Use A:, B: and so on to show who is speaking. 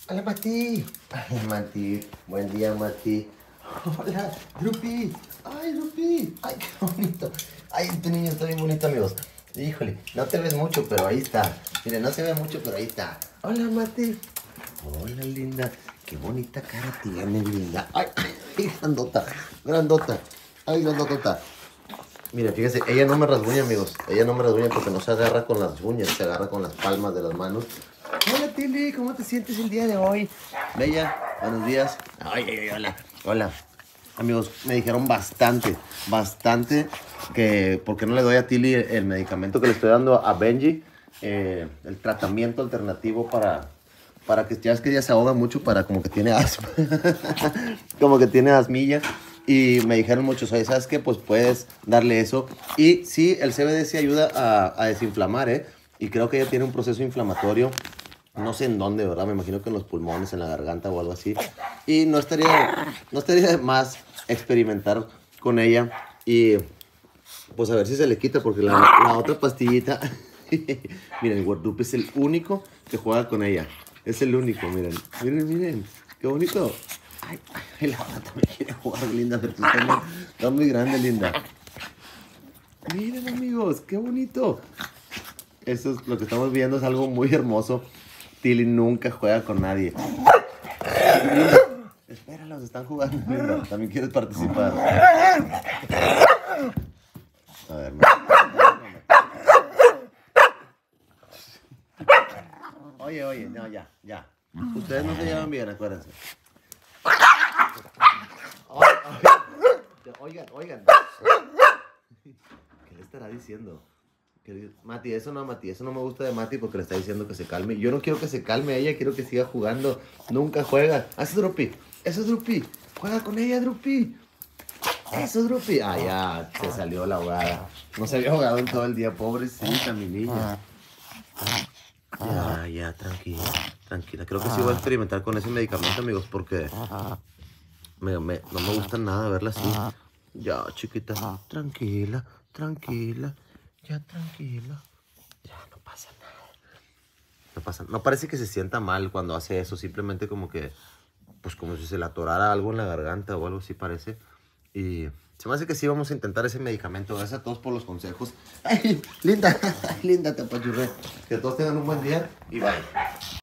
A: Hola, Mati. Ay, Mati. Buen día, Mati. Hola, Drupi. Ay, Drupi. Ay, qué bonito. Ay, este niño está bien bonito, amigos. Híjole, no te ves mucho, pero ahí está. Mire, no se ve mucho, pero ahí está. Hola, Mati. Hola, linda. Qué bonita cara tiene, linda. Ay, ay, grandota. Grandota. Ay, grandota. Mira, fíjese, ella no me rasguña, amigos. Ella no me rasguña porque no se agarra con las uñas, se agarra con las palmas de las manos. Hola, Tilly, ¿cómo te sientes el día de hoy? Bella, buenos días. Ay, ay, ay, hola. Hola. Amigos, me dijeron bastante que por qué no le doy a Tilly el medicamento que le estoy dando a Benji, el tratamiento alternativo para que ya es que ella se ahoga mucho, para como que tiene asma, como que tiene asmilla. Y me dijeron muchos, oye, ¿sabes qué? Pues puedes darle eso. Y sí, el CBD sí ayuda a desinflamar, ¿eh? Y creo que ella tiene un proceso inflamatorio, no sé en dónde, ¿verdad? Me imagino que en los pulmones, en la garganta o algo así. Y no estaría de más experimentar con ella y pues a ver si se le quita, porque la otra pastillita, miren, Guadalupe es el único que juega con ella. Es el único, miren, qué bonito. Ay, ay, la otra también quiere jugar, linda, pero tú estás muy grande, linda. Miren, amigos, qué bonito. Eso es lo que estamos viendo, es algo muy hermoso. Tilly nunca juega con nadie. Linda, espéralos, están jugando, linda. También quieres participar. A ver, oye, no, ya. Ustedes no se llevan bien, acuérdense. Oigan. ¿Qué le estará diciendo? Mati, eso no me gusta de Mati porque le está diciendo que se calme. Yo no quiero que se calme ella, quiero que siga jugando. Nunca juega. Eso es Drupi. Juega con ella, Drupi. Eso es Drupi. Ah, ya, se salió la ahogada. No se había ahogado en todo el día, pobrecita mi niña. Ya, tranquila. Creo que sí voy a experimentar con ese medicamento, amigos, porque no me gusta nada verla así. Ya, chiquita, tranquila. Ya, tranquila. Ya, no pasa nada. No parece que se sienta mal cuando hace eso. Simplemente como que, pues como si se le atorara algo en la garganta o algo así parece. Y se me hace que sí vamos a intentar ese medicamento. Gracias a todos por los consejos. Ay, linda, te apachurré. Que todos tengan un buen día y bye.